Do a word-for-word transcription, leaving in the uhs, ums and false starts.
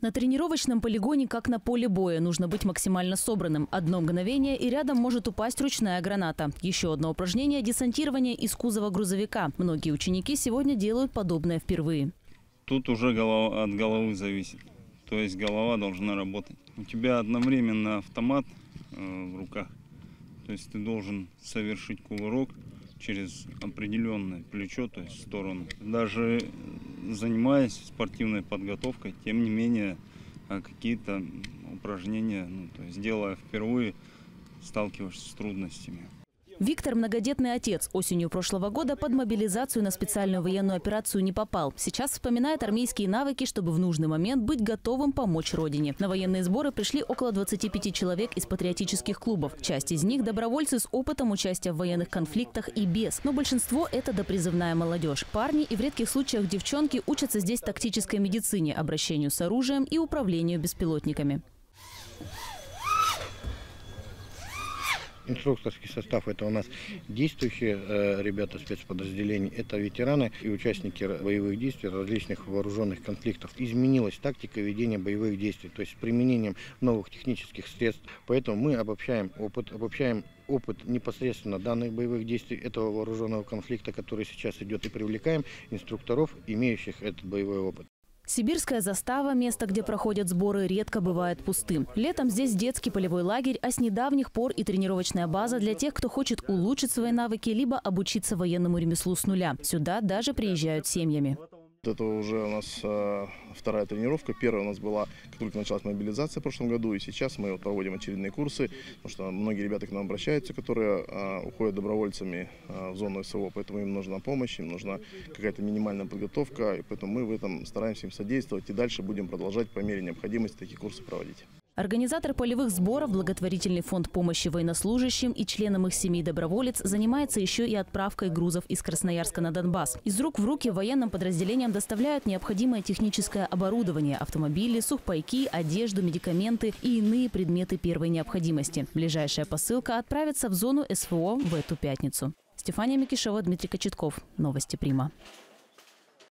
На тренировочном полигоне, как на поле боя, нужно быть максимально собранным. Одно мгновение, и рядом может упасть ручная граната. Еще одно упражнение – десантирование из кузова грузовика. Многие ученики сегодня делают подобное впервые. Тут уже голова, от головы зависит. То есть голова должна работать. У тебя одновременно автомат э, в руках. То есть ты должен совершить кувырок через определенное плечо, то есть в сторону. Даже занимаясь спортивной подготовкой, тем не менее какие-то упражнения, ну, то есть делая впервые, сталкиваешься с трудностями. Виктор – многодетный отец. Осенью прошлого года под мобилизацию на специальную военную операцию не попал. Сейчас вспоминает армейские навыки, чтобы в нужный момент быть готовым помочь родине. На военные сборы пришли около двадцати пяти человек из патриотических клубов. Часть из них – добровольцы с опытом участия в военных конфликтах и без. Но большинство – это допризывная молодежь. Парни и в редких случаях девчонки учатся здесь тактической медицине, обращению с оружием и управлению беспилотниками. Инструкторский состав – это у нас действующие э, ребята спецподразделений, это ветераны и участники боевых действий различных вооруженных конфликтов. Изменилась тактика ведения боевых действий, то есть с применением новых технических средств. Поэтому мы обобщаем опыт, обобщаем опыт непосредственно данных боевых действий этого вооруженного конфликта, который сейчас идет, и привлекаем инструкторов, имеющих этот боевой опыт. Сибирская застава – место, где проходят сборы, редко бывает пустым. Летом здесь детский полевой лагерь, а с недавних пор и тренировочная база для тех, кто хочет улучшить свои навыки, либо обучиться военному ремеслу с нуля. Сюда даже приезжают семьями. Это уже у нас э, вторая тренировка. Первая у нас была, как только началась мобилизация в прошлом году, и сейчас мы вот проводим очередные курсы, потому что многие ребята к нам обращаются, которые э, уходят добровольцами э, в зону СВО, поэтому им нужна помощь, им нужна какая-то минимальная подготовка, и поэтому мы в этом стараемся им содействовать, и дальше будем продолжать по мере необходимости такие курсы проводить. Организатор полевых сборов, благотворительный фонд помощи военнослужащим и членам их семей доброволец занимается еще и отправкой грузов из Красноярска на Донбасс. Из рук в руки военным подразделениям доставляют необходимое техническое оборудование – автомобили, сухпайки, одежду, медикаменты и иные предметы первой необходимости. Ближайшая посылка отправится в зону СВО в эту пятницу. Стефания Микишева, Дмитрий Кочетков. Новости Прима.